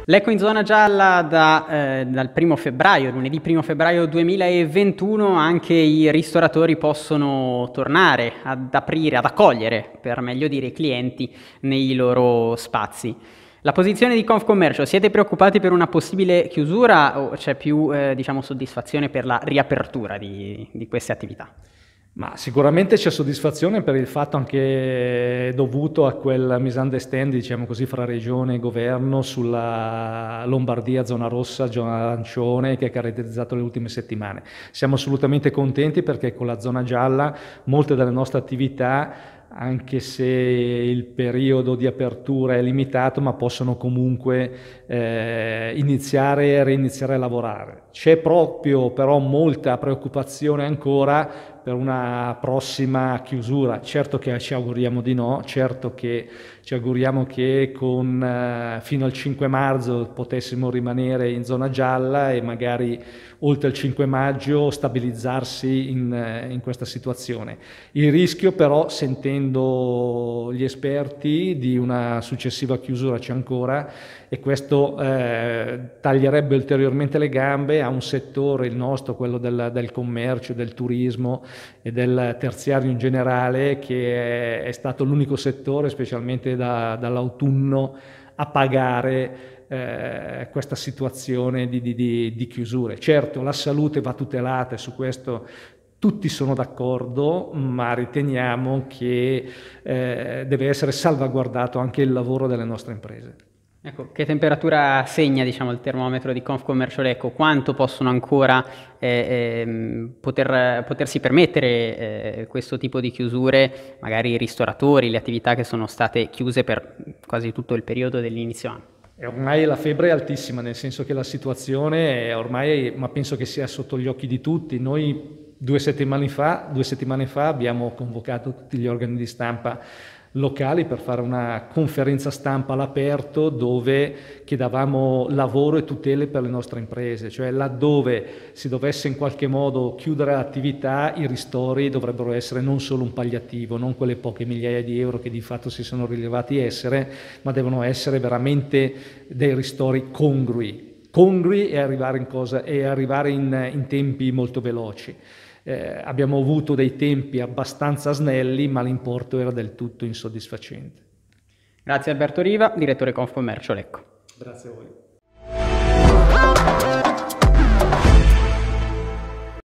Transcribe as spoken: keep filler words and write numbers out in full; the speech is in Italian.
Lecco in zona gialla da, eh, dal primo febbraio, lunedì primo febbraio duemilaventuno, anche i ristoratori possono tornare ad aprire, ad accogliere, per meglio dire, i clienti nei loro spazi. La posizione di Confcommercio, siete preoccupati per una possibile chiusura o c'è più eh, diciamo, soddisfazione per la riapertura di, di queste attività? Ma sicuramente c'è soddisfazione per il fatto anche dovuto a quel misunderstanding, diciamo così, fra regione e governo sulla Lombardia, zona rossa, zona arancione, che ha caratterizzato le ultime settimane. Siamo assolutamente contenti perché con la zona gialla molte delle nostre attività, anche se il periodo di apertura è limitato, ma possono comunque eh, iniziare e reiniziare a lavorare. C'è proprio però molta preoccupazione ancora per una prossima chiusura. Certo che ci auguriamo di no, certo che ci auguriamo che con, eh, fino al cinque marzo potessimo rimanere in zona gialla e magari oltre il cinque maggio stabilizzarsi in, in questa situazione. Il rischio però, sentendo gli esperti, di una successiva chiusura c'è ancora, e questo eh, taglierebbe ulteriormente le gambe a un settore, il nostro, quello del, del commercio, del turismo e del terziario in generale, che è, è stato l'unico settore, specialmente da, dall'autunno, a pagare eh, questa situazione di, di, di chiusure. Certo, la salute va tutelata e su questo tutti sono d'accordo, ma riteniamo che eh, deve essere salvaguardato anche il lavoro delle nostre imprese. Ecco, che temperatura segna, diciamo, il termometro di Confcommercio Lecco? Quanto possono ancora eh, eh, poter, potersi permettere eh, questo tipo di chiusure, magari i ristoratori, le attività che sono state chiuse per quasi tutto il periodo dell'inizio anno? E ormai la febbre è altissima, nel senso che la situazione è ormai, ma penso che sia sotto gli occhi di tutti. Noi due settimane fa, due settimane fa abbiamo convocato tutti gli organi di stampa locali per fare una conferenza stampa all'aperto dove chiedevamo lavoro e tutele per le nostre imprese, cioè laddove si dovesse in qualche modo chiudere l'attività, i ristori dovrebbero essere non solo un palliativo, non quelle poche migliaia di euro che di fatto si sono rilevati essere, ma devono essere veramente dei ristori congrui, congrui e arrivare in, cosa, e arrivare in, in tempi molto veloci. Eh, abbiamo avuto dei tempi abbastanza snelli, ma l'importo era del tutto insoddisfacente. Grazie Alberto Riva, direttore Confcommercio Lecco. Grazie a voi.